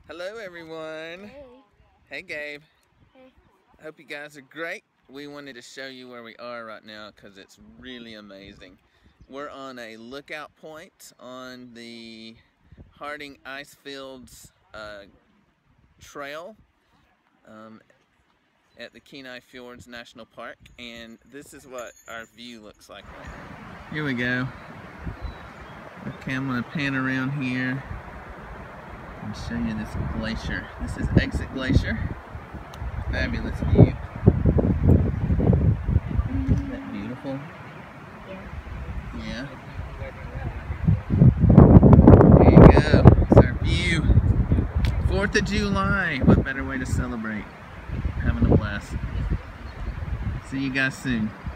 Hello everyone. Hey. Hey Gabe. Hey. I hope you guys are great. We wanted to show you where we are right now because it's really amazing. We're on a lookout point on the Harding Icefield's trail at the Kenai Fjords National Park, and this is what our view looks like right now. Here we go. Okay, I'm going to pan around here and show you this glacier. This is Exit Glacier. Fabulous view. Isn't that beautiful? Yeah. There you go. It's our view. 4th of July. What better way to celebrate? Having a blast. See you guys soon.